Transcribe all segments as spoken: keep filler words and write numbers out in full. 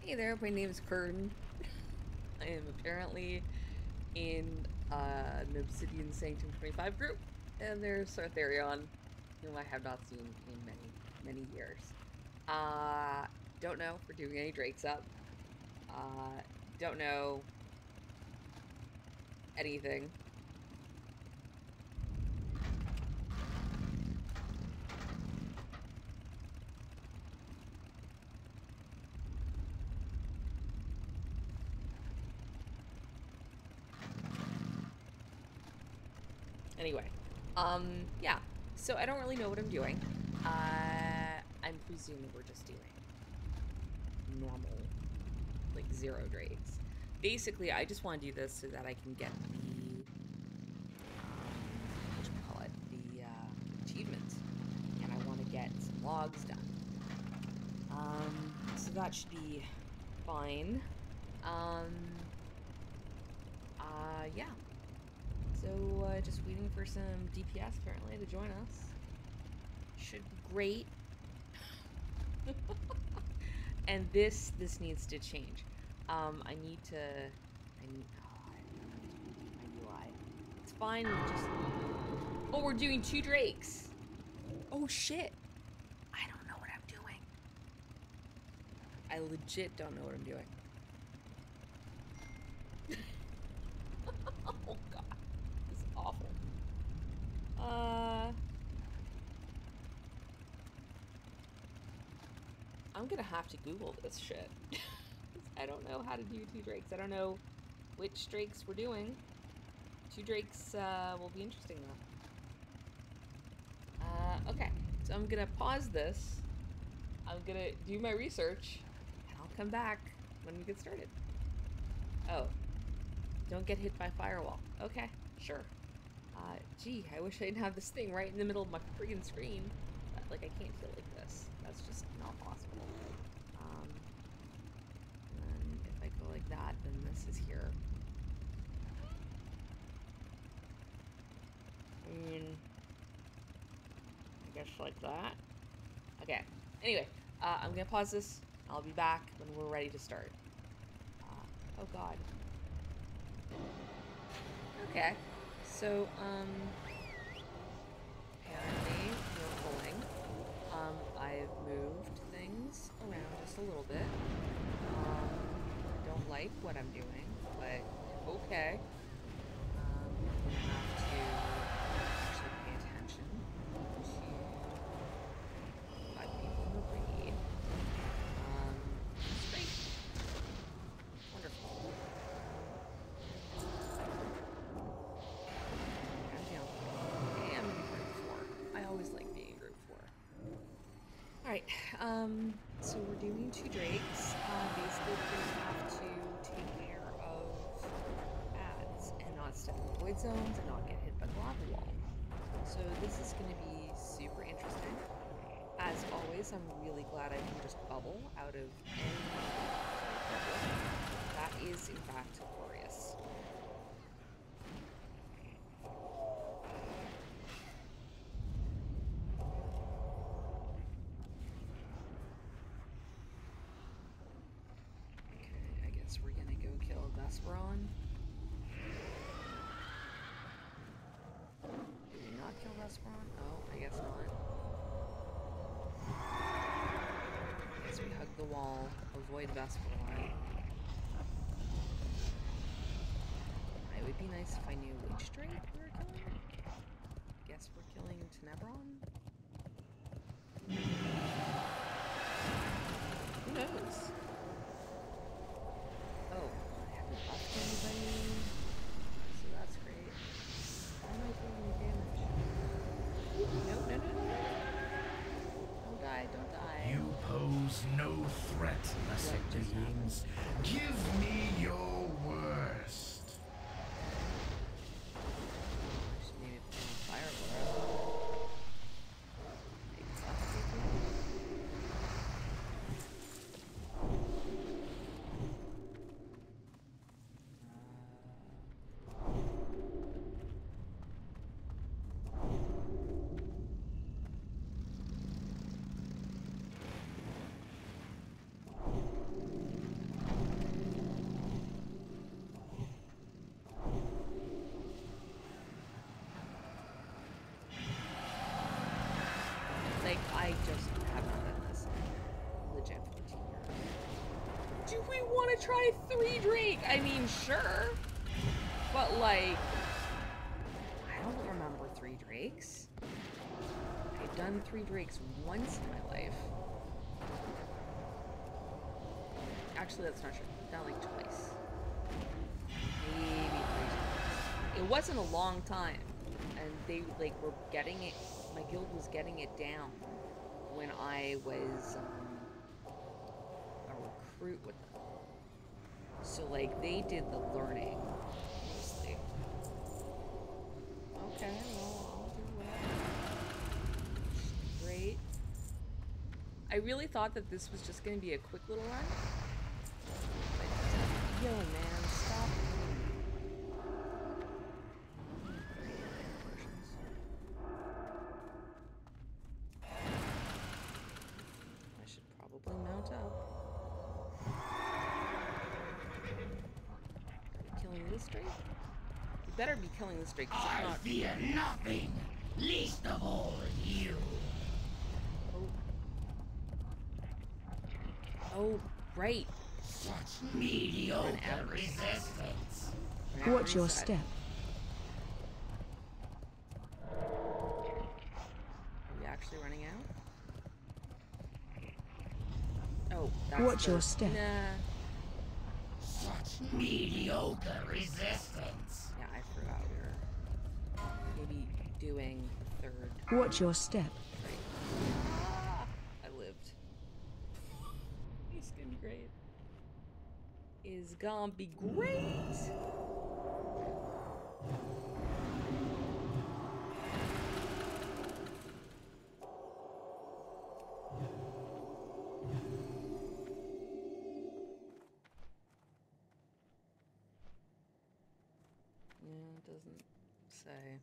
Hey there, my name is Kurn. I am apparently in uh, an Obsidian Sanctum twenty-five group, and there's Sarth, whom I have not seen in many, many years. Uh, don't know if we're doing any Drakes up. Uh, don't know anything. Anyway, um, yeah. So I don't really know what I'm doing. Uh, I'm presuming we're just doing normal, like zero Drakes. Basically, I just want to do this so that I can get the what you call it, the uh, achievement, and I want to get some logs done. Um, so that should be fine. Um, uh, yeah. So uh, just waiting for some D P S apparently to join us. Should be great. And this this needs to change. Um, I need to. I need. Oh, my U I. It's fine. We just. Oh, we're doing two Drakes. Oh shit. I don't know what I'm doing. I legit don't know what I'm doing. Oh god. This is awful. Uh I'm gonna have to Google this shit. I don't know how to do two Drakes. I don't know which Drakes we're doing. Two Drakes uh, will be interesting though. Uh, okay, so I'm gonna pause this. I'm gonna do my research, and I'll come back when we get started. Oh, don't get hit by firewall. Okay, sure. Uh, gee, I wish I didn't have this thing right in the middle of my friggin' screen. But, like, I can't feel like this. That's just not possible. Um, and then if I go like that, then this is here. I mean, I guess like that. Okay. Anyway, uh, I'm gonna pause this. I'll be back when we're ready to start. Uh, oh god. Okay. So, um, apparently we're pulling. Um, I've moved things around just a little bit. Um, don't like what I'm doing, but okay. Um, we have to actually pay attention to what people in the raid. Um, it's great. Wonderful. I'm down. Hey, I'm in group four. I always like being in group four. Alright, um, so we're doing two Drakes. Uh, basically, we're going to have to take care of ads and not step in void zones and not get hit by the lava wall. So this is going to be super interesting. As always, I'm really glad I can just bubble out of any bubble. That is, in fact, glorious. Okay, I guess we're gonna go kill Vesperon. Did we not kill Vesperon? Oh, I guess not. I guess we hug the wall, avoid Vesperon. It would be nice if I knew which Drake we were killing. Guess we're killing Tenebron? Who knows? Oh, I haven't buffed anybody, so that's great. Why am I taking any damage? No, no, no, no, no. Don't die, don't die. You pose no threat, lesser beings. Give me your worst. I should maybe put on fire for it. we want to try three Drake? I mean, sure. But, like, I don't remember three Drakes. I've done three Drakes once in my life. Actually, that's not true. Not like twice. Maybe three times. It wasn't a long time. And they, like, were getting it, my guild was getting it down when I was um, a recruit with them. So, like, they did the learning, mostly. Okay, well, I'll do that. Great. I really thought that this was just going to be a quick little run. But, yo, man, stop. I should probably mount up. Are we killing this Drake? We better be killing this Drake, because if not... I fear nothing, least of all you. Oh, right. Such mediocre resistance. Watch your step. Are we actually running out? Oh, that's Watch the... your step. Nah. Such mediocre resistance. Yeah, I forgot we were maybe doing the third. Watch your step. Right. Ah, I lived. It's gonna be great. It's gonna be great. Yeah, it doesn't say.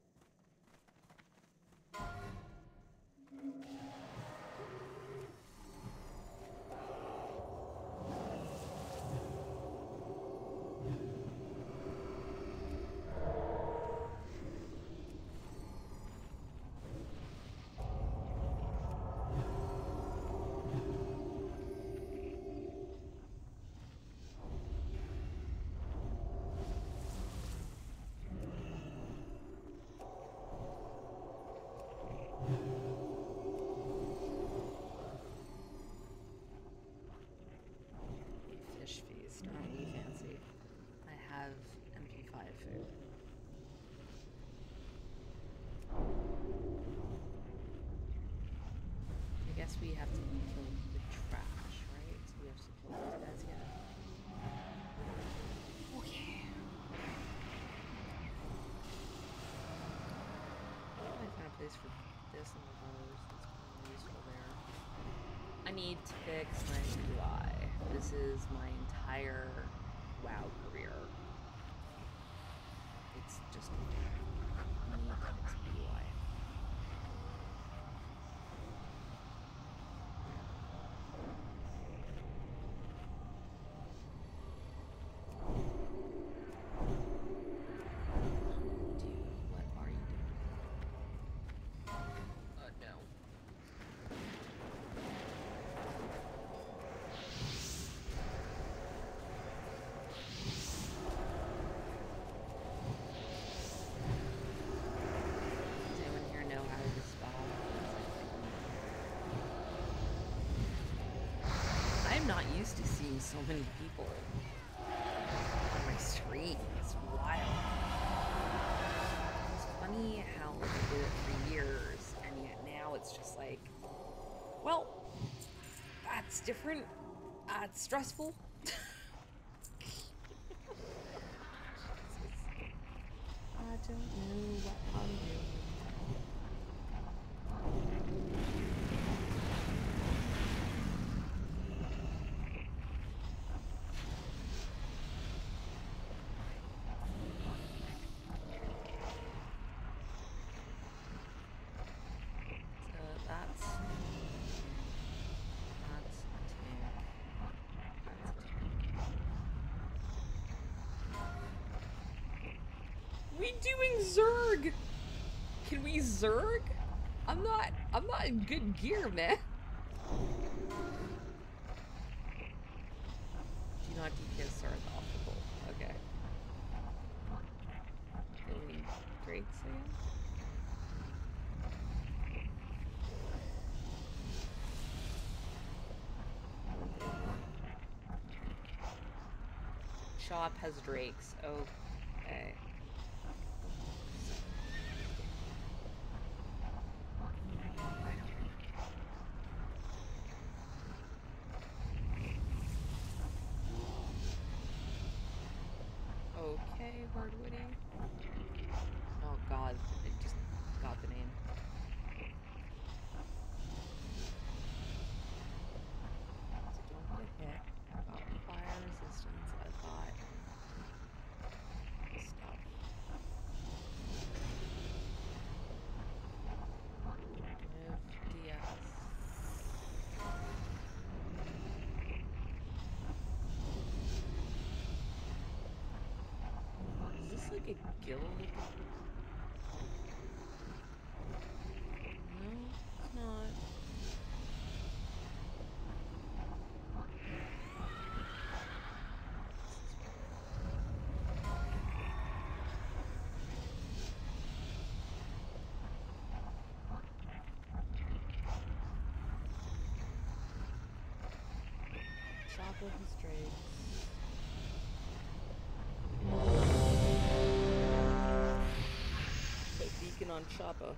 Fish feast, aren't we fancy? I have M P five food. I guess we have to kill the trash, right? So we have to kill those guys again. Okay. I found a place for this and the others. That's probably useful there. I need to fix my U I. This is my entire WoW career. It's just I need to fix my U I. Dude, what are you doing? Oh no. Does anyone here know how to dispel? I'm not used to seeing so many people on my stream. It's wild. It's funny how like, I did it for years, and yet now it's just like, well, that's different. Uh, it's stressful. I don't know what I'm doing. So that's that's a tank. That's a tank. We doing Zerg? Can we Zerg? I'm not I'm not in good gear, man. Do you not D P S Sarth off the bolt. Okay. Building drakes again? Shop has drakes. Okay. Okay, hardwoody. Oh god, it just got the name. So don't get hit. I've got fire resistance. I've got stuff. Live D S. Is this like a guild? No, it's not. Chopper has drakes. Put beacon on Chopper.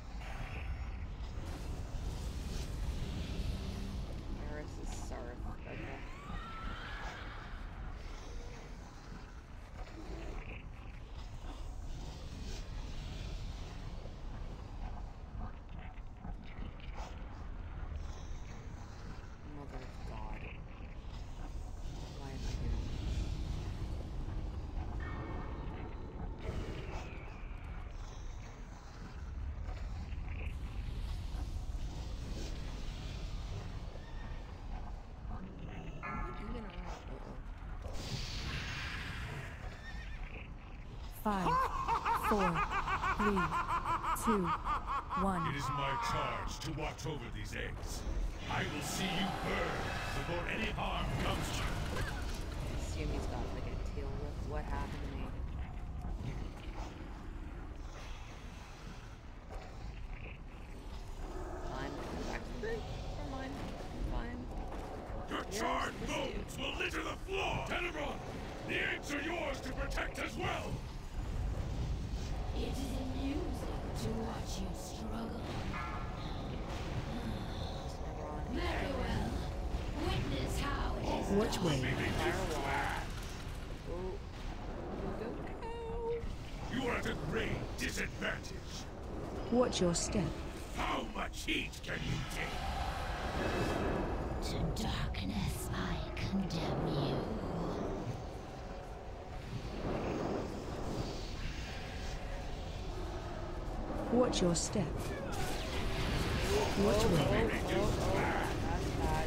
Eris is Sarth. Okay. Mother of God. Why am I doing this? Even on uh-oh. Five, four, three, two, one. It is my charge to watch over these eggs. I will see you burn before any harm comes to you. I assume he's got like a tail whip. What happened to me? Fine, go back to the group. Never mind. Fine. Your Yes, charred this bones will litter the floor! Tenebron, the eggs are yours to protect as well! It is amusing to watch you struggle. Very well. Witness how it is Which done. way? Firewall. Oh. Go, go, You are at a great disadvantage. Watch your step. How much heat can you take? To darkness I condemn you. Watch your step. Watch way. That's bad.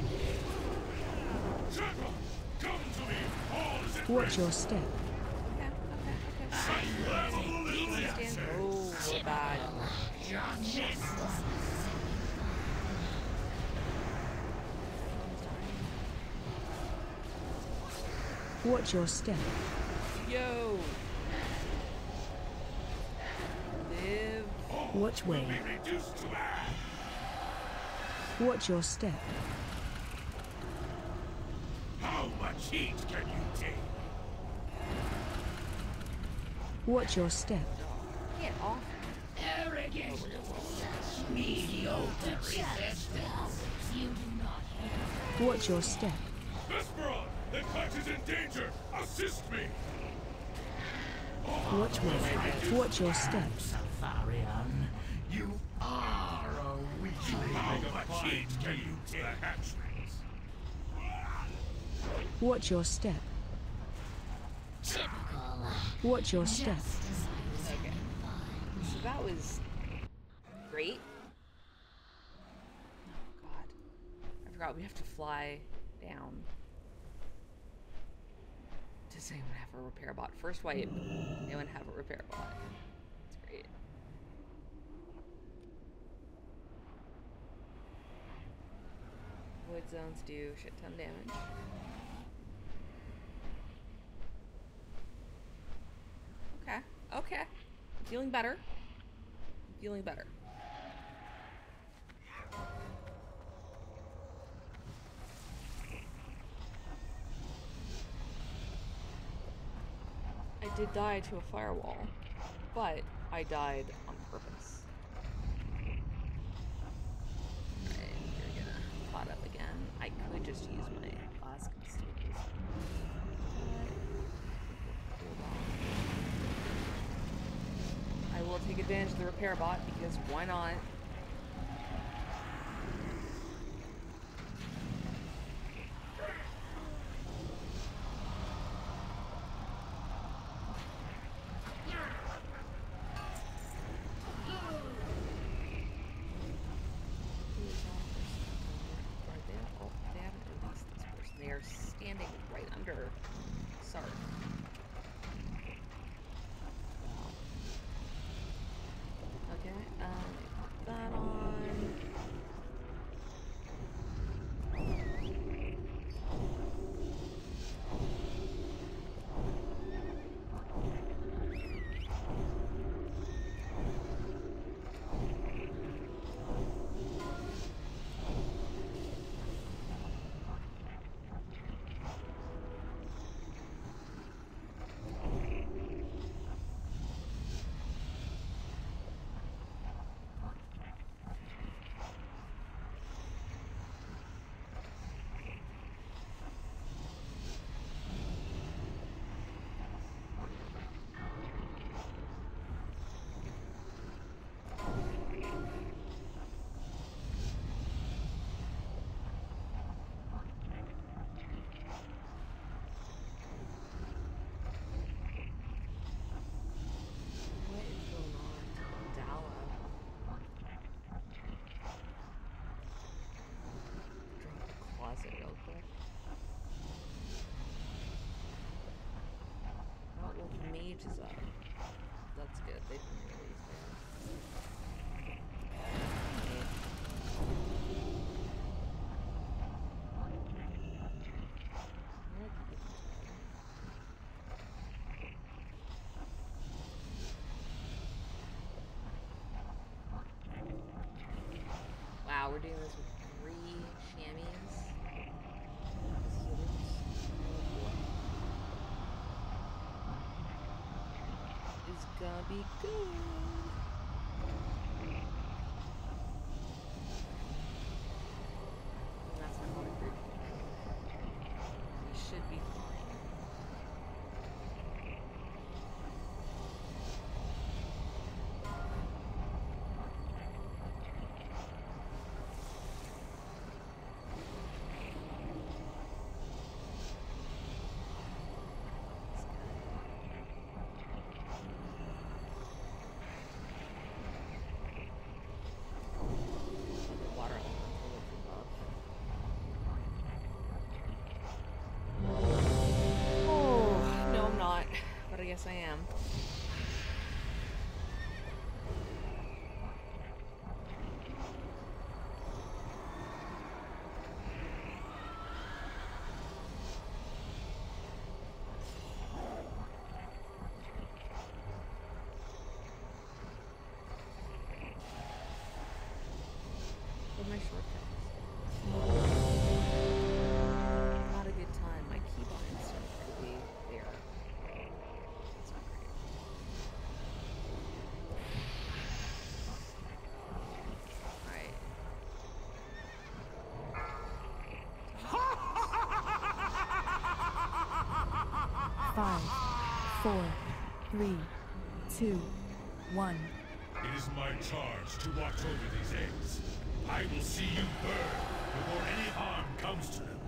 Shepard, come to me! All is at Watch rest. your step. Okay, okay, okay. Unravel the little Stand. answer. Oh, we're bad. Watch your step. Yo! Live. Watch way. Be reduced to ash. Watch your step. How much heat can you take? Watch your step. Get off. Arrogant. Such mediocre resistance. You do not hear. Watch your step. Vesperon, the clutch is in danger! Assist me! Watch way. Watch your step. Safarian, you are a weakling. How much heat can you take? The hatchlings. Watch your step. Typical. Watch your step. Just as I was Okay. So that was great. Oh god. I forgot we have to fly down. Does anyone have a repair bot? First wipe. Anyone have a repair bot? That's great. Void zones do shit ton damage. feeling better. I'm feeling better. I did die to a firewall, but I died on purpose. Alright, you're gonna pot up again. I could just use my flask and staples. I will take advantage of the repair bot because why not? Standing right under Sarth. Okay, um, put that on. Mage is up. That's good. They've been released there. Wow, we're doing this with three chamois. It's gonna be good. And that's not what I agreed. We should be fine. I guess I am. What are my shortcuts? Not a good time. My keybinds don't really there. Five, four, three, two, one. It is my charge to watch over these eggs. I will see you burn before any harm comes to them.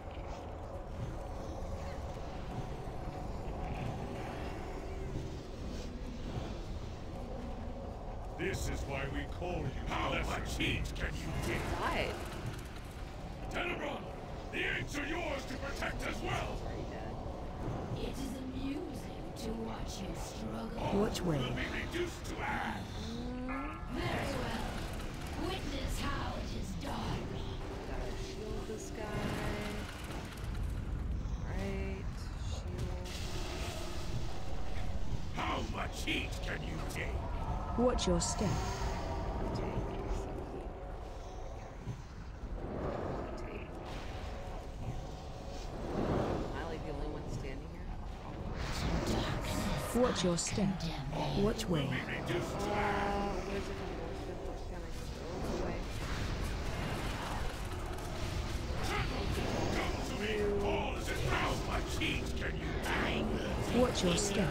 This is why we call you. How much heat can you take? Died. Tenebron, the eggs are yours to protect as well. It is amusing to watch you struggle. Watch where? Will be reduced to ash. Very well. Witness how it is done. Gotta shield this guy. Right, shield. How much cheat can you take? Watch your step. Am I like the only one standing here? Watch your step. Which way? Uh, where's it gonna go? It's gonna go away. Come to me, all is it now? My cheat can you take? Watch your step.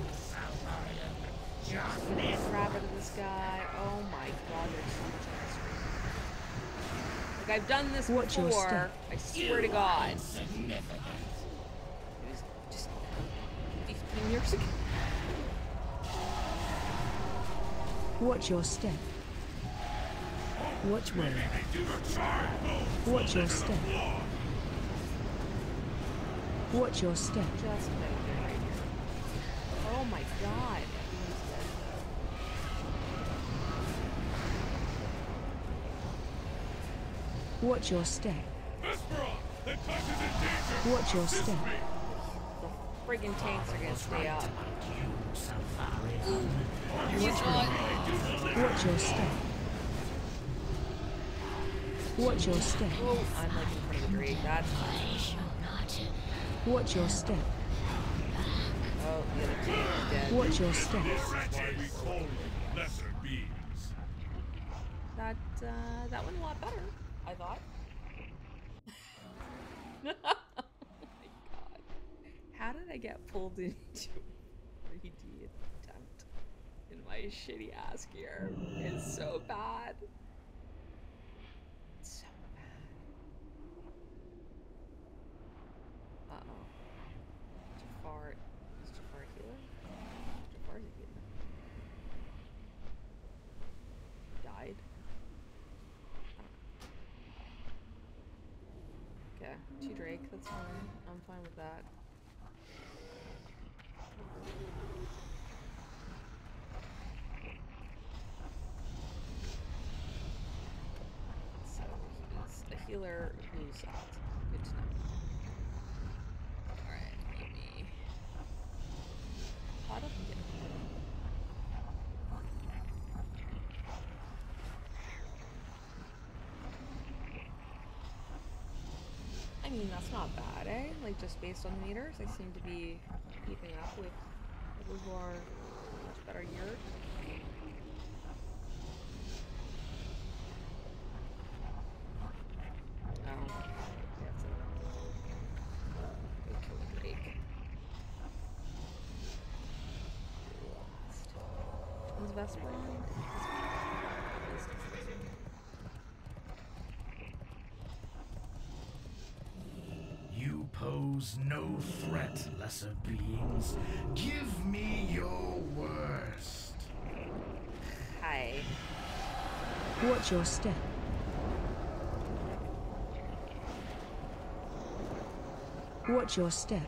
Crap into this guy. Oh my god, there's so much on the screen. Like, I've done this Watch your before. step. I swear to God. It was just fifteen years ago. Watch your step. Which way? Watch your step. Watch your step. Just right here. Oh my god. Everyone's dead. Watch your step. The country's in danger. Watch your step. The friggin' tanks are gonna stay up. Watch your step. Watch your step. Oh, I'm like in front of the Drake. That's fine. Watch your step. Oh, the other tank is dead. Watch your step. This is why we call them lesser beings. That, uh, that went a lot better, I thought. Oh my god. How did I get pulled into a three D attempt in my shitty ass gear? It's so bad. It's so bad. Uh-oh. Jafar. Is Jafar a healer? Jafar's a healer. Died? Okay, two Drake, that's fine. I'm fine with that. So he's a healer who sucked. Good to know. Alright, let me pot up and get him. I mean, that's not bad, eh? Like, just based on the meters, I seem to be keeping up with people who are much better geared. Oh, that's it. Go kill the Drake. Lost. Who's Vesper on? You pose no threat, lesser beings. Give me your worst. Hi. Watch your step. Watch your step.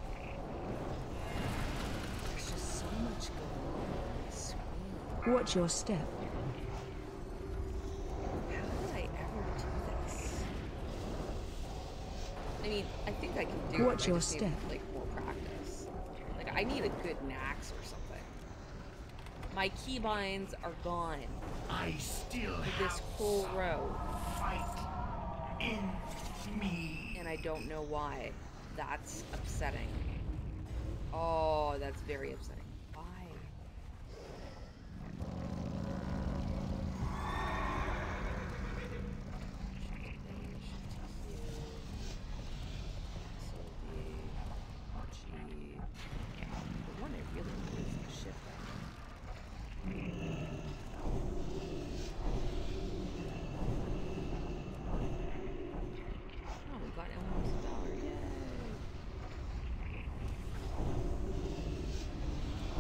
There's just so much going on on the screen. Watch your step. How did I ever do this? I mean, I think I can do it. Watch I your just need, step. like, more practice. Like, I need a good nax or something. My keybinds are gone I still for this have whole row, fight in me. and I don't know why. That's upsetting. Oh, that's very upsetting. Why? The one I really need is the shift. Oh, we got almost a dollar. Yay!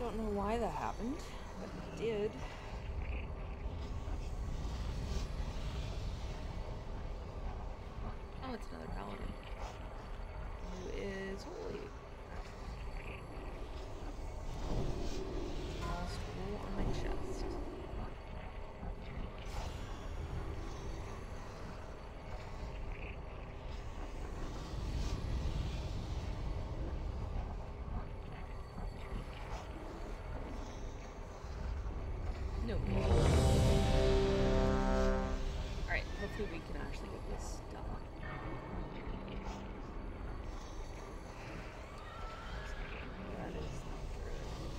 Don't know why that happened, but it did. Oh, it's another paladin. Who is holy. Small scroll on my chest. No. Alright, hopefully we can actually get this done. That is not good.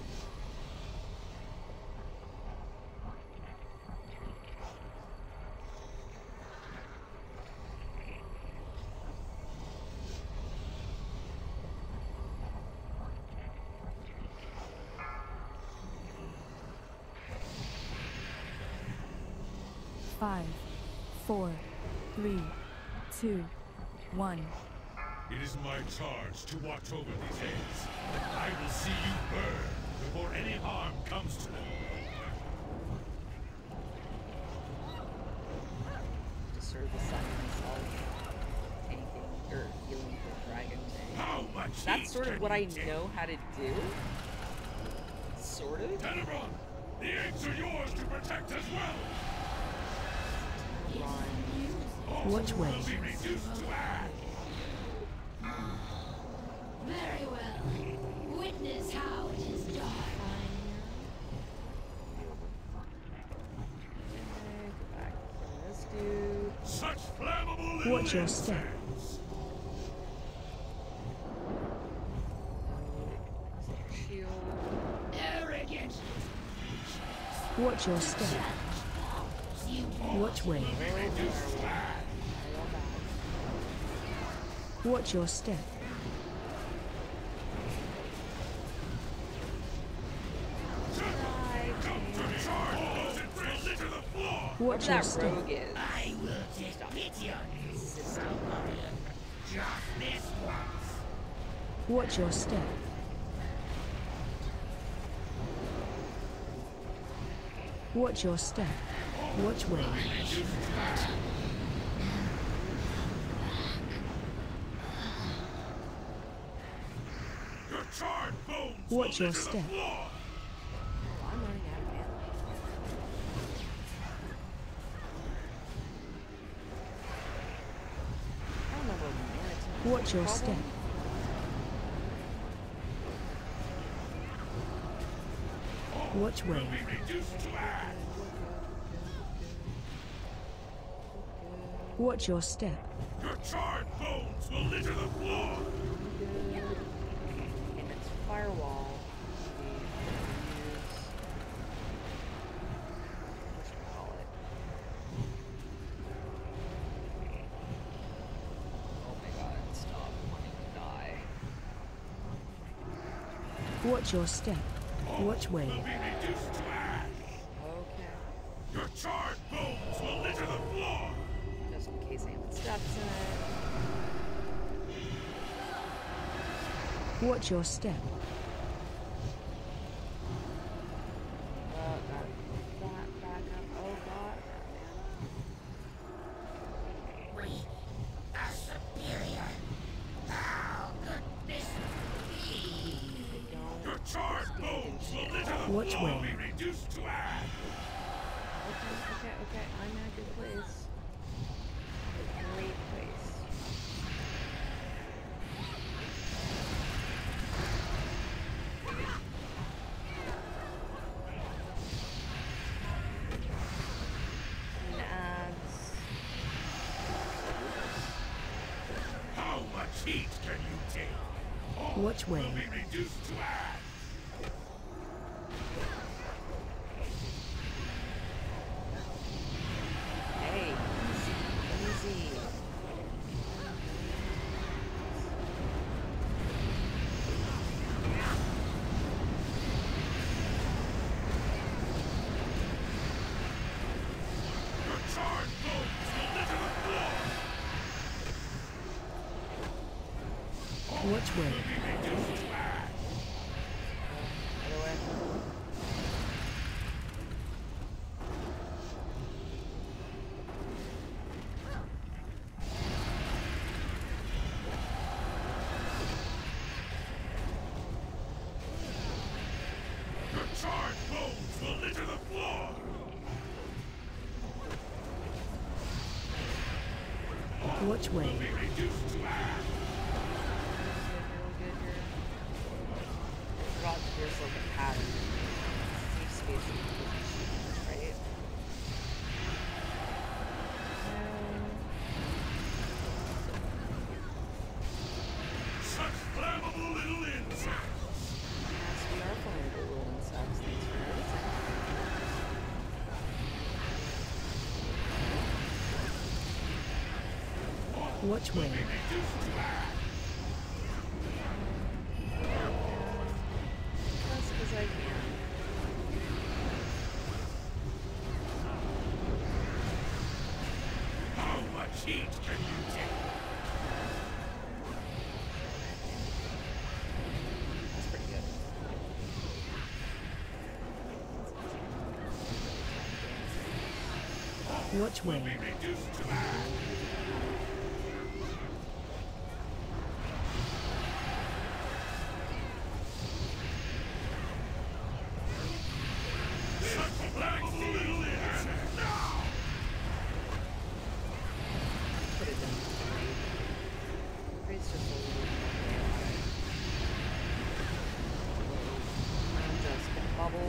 Five, four, three, two, one. It is my charge to watch over these eggs. I will see you burn before any harm comes to them. To serve the sun myself, tanking or healing the dragon tank. How much That's heat sort of can what you I take? know how to do. Sort of. Tenebron, the eggs are yours to protect as well. Run. Which way? Will be reduced to ash. Very well. Witness how it is done. Okay, go back to this dude. Such flammable little Watch your step. insects. Shield. Arrogant. Watch your step. Which way? Watch your step. Watch your That step. rogue is. I will take pity on you, warrior. Just this once. Watch your step. Watch your step. Which way? Your charred bones Watch will your litter the step. floor. Oh, I'm running out of mana. I don't know what mana to Watch your problem. step. Which way? Be reduced to ash. Watch your step. Your charred bones will litter the floor. And it's firewall. Oh my god, stop wanting to die. Watch your step. Which way? Will be reduced to ash. Okay. Your charred bones will litter the floor. Just in case anyone steps in it. Watch your step. Uh, that, that back up. Oh god. We are superior. How could this be? They don't. Your charred bones will litter the Which floor. way? Be reduced to ash. Okay, okay, okay. I'm in a good place. A great place. And adds. How much heat can you take? All Which way? will be reduced to ash. Hey, easy, easy. Your charred bones will litter the floor. Which way? By the way. Watch way. Be reduced to ash. Really good here. I forgot that there's like a pattern. Safe space and positions, right? Such flammable little insects. Yes, we are flammable little insects. Thanks for noticing. Watch way. That's because I can. How much heat can you take? That's pretty good. Watch way. Reduced to ash. Put it down. Raise just a little bit. I'm just gonna bubble.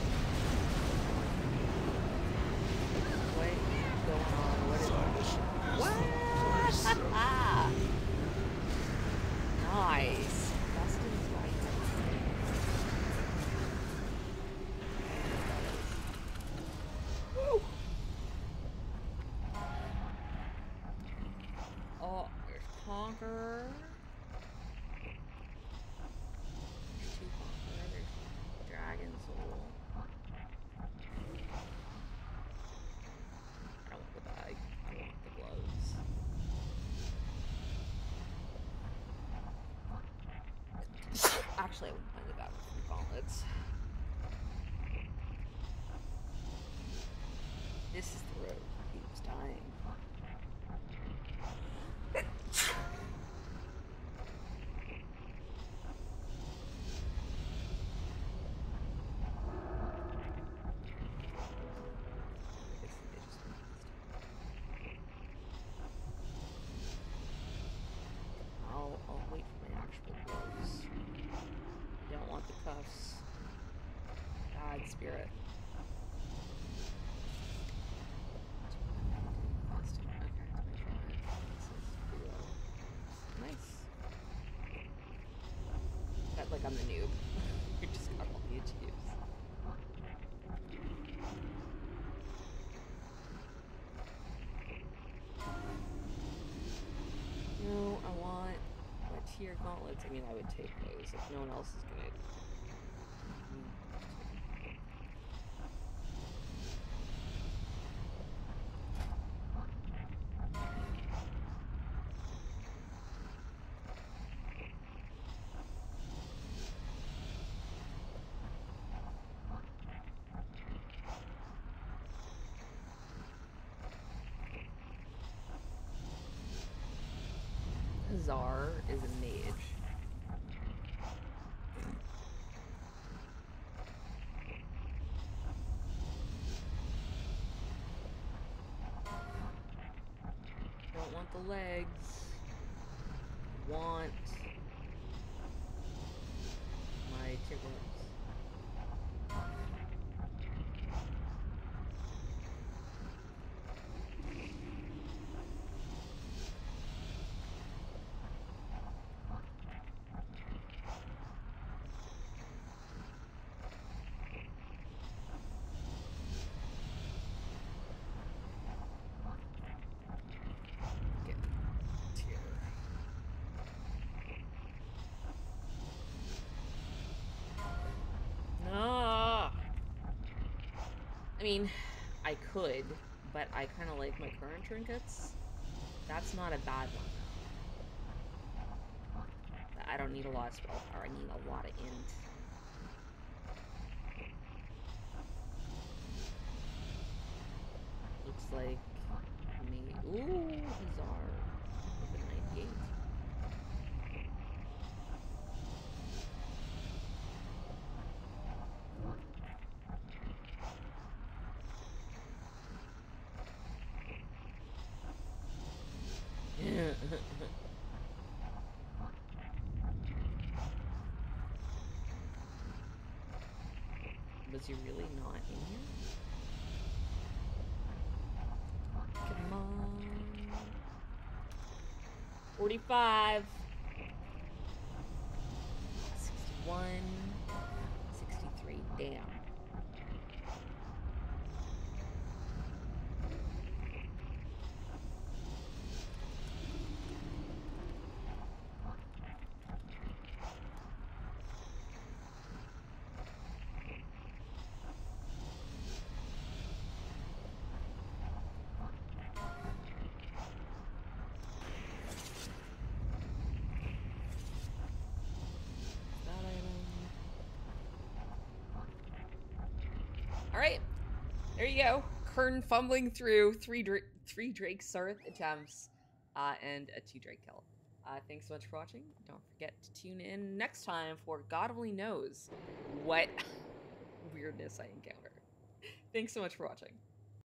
What is going on? What is What? Nice. Dustin's right. Woo! Oh, there's Conqueror. There's two Conqueror. There's Dragon Soul. I don't want the bag. I want the gloves. Actually, I wouldn't mind the bag with the gauntlets. This is the road. He was dying. I'll, I'll wait for my actual gloves. I don't want the cuffs. God, spirit. Okay, twenty-five. This is pretty low. Nice. But like I'm the noob. You just got all the achieves. No, I want my tier gauntlets. I mean, I would take those if no one else is gonna. Czar is a mage. Don't want the legs. Want my tiglets. I mean, I could, but I kind of like my current trinkets. That's not a bad one, though. I don't need a lot of spell power. I need a lot of int. Looks like me. Ooh, Hazar with a ninety-eight. Was he really not in here? Come on. forty-five. sixty-one. sixty-three. Damn. Alright, there you go. Kurn fumbling through three, Dra three Drake Sarth attempts uh, and a two Drake kill. Uh, thanks so much for watching. Don't forget to tune in next time for God only knows what weirdness I encounter. Thanks so much for watching.